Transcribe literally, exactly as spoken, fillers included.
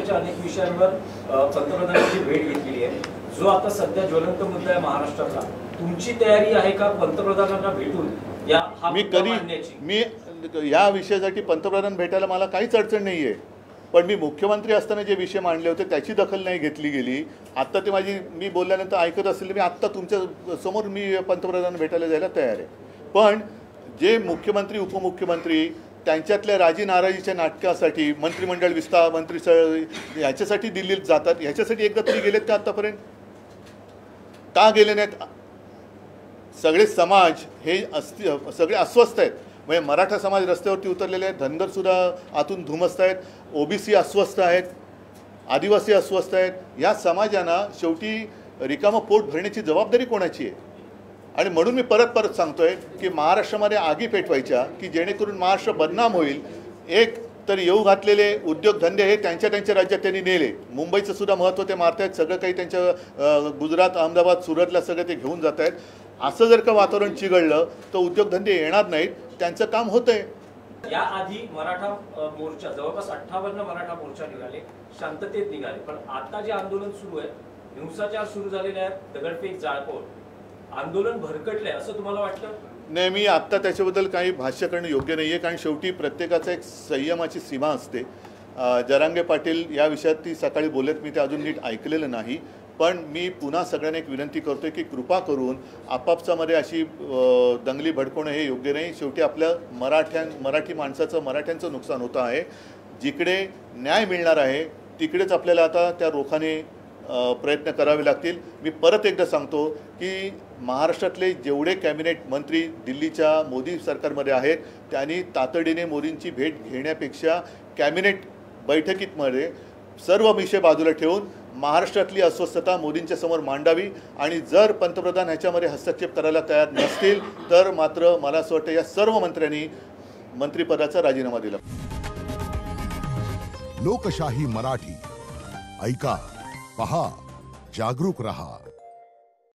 महाराष्ट्राच्या अनेक विषयांवर पंतप्रधानांची भेट घेतलेली आहे, जो आता सध्या ज्वलंत मुद्दा आहे महाराष्ट्रातला. तुमची तयारी आहे का पंतप्रधानांना भेटून या मी कधी मी या विषयासाठी पंतप्रधान भेटायला मला काहीच अडचण नाही आहे, पण मी मुख्यमंत्री असताना जे विषय मांडले होते त्याची दखल नाही घेतली गेली. आत्ता ते माझी मी बोलल्यानंतर ऐकत असेल मी आत्ता तुमच्या समोर मी पंतप्रधान भेटायला जायला तयार आहे. पण जे मुख्यमंत्री उपमुख्यमंत्री त्यांच्यातल्या राजी नाराजीच्या नाटकासाठी मंत्रिमंडळ विस्तार मंत्री ह्याच्यासाठी दिल्लीत जातात, ह्याच्यासाठी एकदा तरी गेलेत का आत्तापर्यंत? का गेले नाहीत? सगळे समाज हे अस्ति सगळे अस्वस्थ आहेत. म्हणजे मराठा समाज रस्त्यावरती उतरलेले आहेत, धनगरसुद्धा आतून धुमस्त आहेत, ओबीसी अस्वस्थ आहेत, आदिवासी अस्वस्थ आहेत. या समाजांना शेवटी रिकामं पोट भरण्याची जबाबदारी कोणाची आहे? आणि म्हणून मी परत परत सांगतोय की महाराष्ट्रामध्ये आगी पेटवायच्या की जेणेकरून महाराष्ट्र बदनाम होईल. एक तर येऊ घातलेले उद्योगधंदे हे त्यांच्या त्यांच्या राज्यात त्यांनी नेले. मुंबईचं सुद्धा महत्त्व ते मारतायत, सगळं काही त्यांच्या गुजरात अहमदाबाद सुरतला सगळं ते घेऊन जात आहेत. असं जर का वातावरण चिघळलं तर उद्योगधंदे येणार नाहीत, त्यांचं काम होतंय. याआधी मराठा मोर्चा जवळपास अठ्ठावन्न मराठा मोर्चा निघाले, शांततेत निघाले. पण आता जे आंदोलन सुरू आहे, हिंसाचार सुरू झालेले आहेत, दगडफेक जाळपोळ, आंदोलन भरकटले असं तुम्हाला वाटतं? नाही, मी आत्ता त्याच्याबद्दल काही भाष्य करणं योग्य नाही आहे, कारण शेवटी प्रत्येकाचा एक संयमाची सीमा असते. जरांगे पाटील या विषयात ती सकाळी बोलत, मी ते अजून नीट ऐकलेलं नाही. पण मी पुन्हा सगळ्यांना एक विनंती करतोय की कृपा करून आपापसामध्ये अशी दंगली भडकवणं हे योग्य नाही. शेवटी आपल्या मराठ्यां मराठी माणसाचं मराठ्यांचं नुकसान होतं आहे. जिकडे न्याय मिळणार आहे तिकडेच आपल्याला आता त्या रोखाने प्रयत्न करावे लागतील. मी परत एकदा सांगतो की महाराष्ट्रातले जेवढे कॅबिनेट मंत्री दिल्लीच्या मोदी सरकारमध्ये आहेत त्यांनी तातडीने मोदींची भेट घेण्यापेक्षा कॅबिनेट बैठकीमध्ये सर्व विषय बाजूला ठेवून महाराष्ट्रातली अस्वस्थता मोदींच्या समोर मांडावी. आणि जर पंतप्रधान ह्याच्यामध्ये हस्तक्षेप करायला तयार नसतील तर मात्र मला असं वाटतं या सर्व मंत्र्यांनी मंत्रिपदाचा राजीनामा दिला. लोकशाही मराठी ऐका, पहा, जागरूक रहा.